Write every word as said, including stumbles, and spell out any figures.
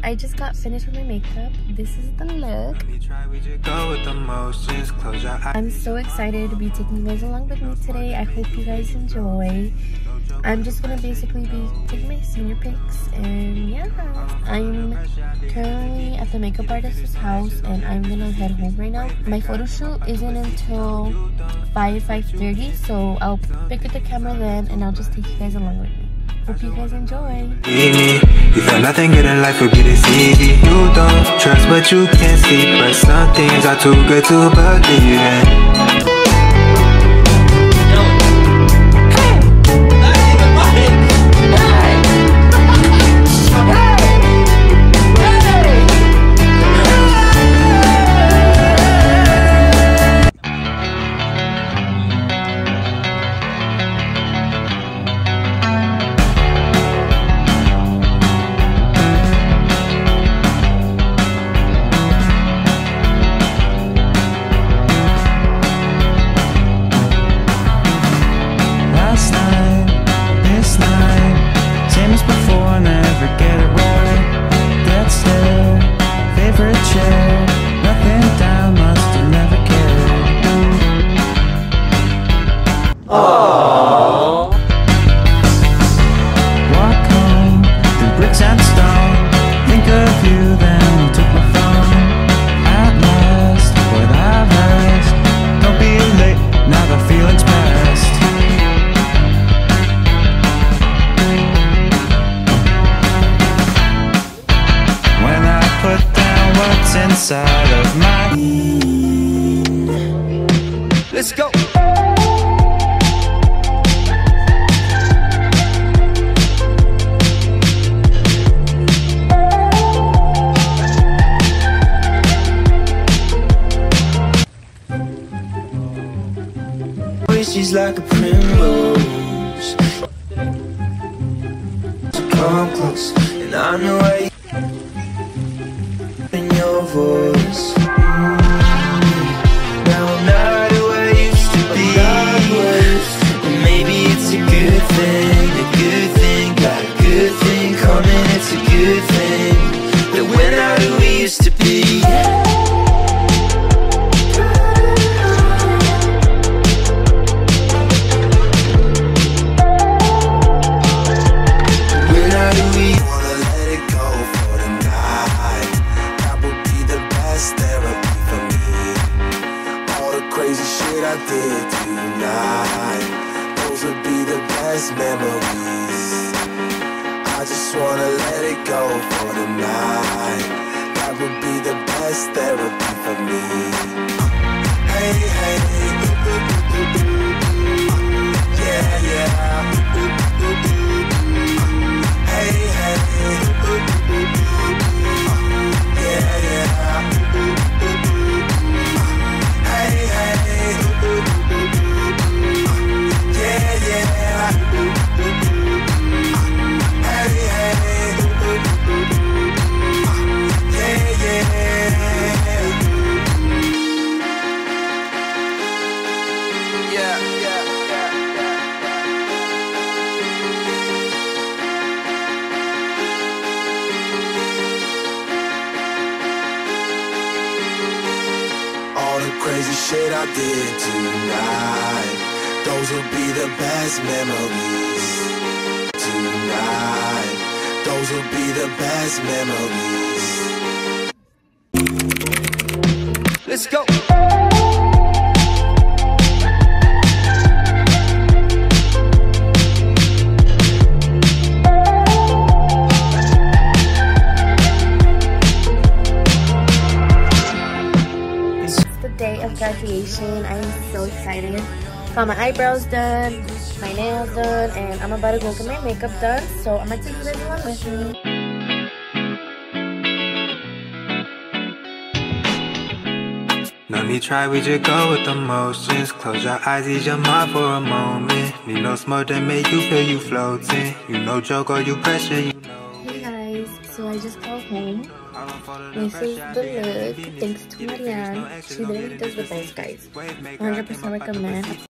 I just got finished with my makeup. This is the look. I'm so excited to be taking you guys along with me today. I hope you guys enjoy. I'm just gonna basically be taking my senior pics, and yeah, I'm currently at the makeup artist's house and I'm gonna head home right now. My photo shoot isn't until five, five thirty, so I'll pick up the camera then and I'll just take you guys along with me. Hope you guys enjoy. You feel nothing good in life will be this easy. You don't trust but you can't see, but some things are too good to believe in. Inside of my let's go. She's like a primrose. So come close, and I know I in your voice. Now I'm not who I used to be, and maybe it's a good thing, a good thing, got a good thing coming, it's a good thing that we're not who we used to be. I did tonight, those would be the best memories. I just wanna let it go for tonight. That would be the best therapy for me. Hey, hey, yeah, yeah. Hey, hey, yeah, yeah. Hey, hey. Crazy shit I did tonight, those will be the best memories. Tonight, those will be the best memories. Let's go. Day of graduation. I'm so excited. Got my eyebrows done, my nails done, and I'm about to go get my makeup done. So I'm gonna take you guys along with me. No need try, we just go with the motions. Close your eyes, ease your mind for a moment. Need no smoke that make you feel you floating. You know joke or you pressure, you know. Hey guys, so I just got home. This is the look, thanks to Marianne. She literally does the best, guys. one hundred percent recommend.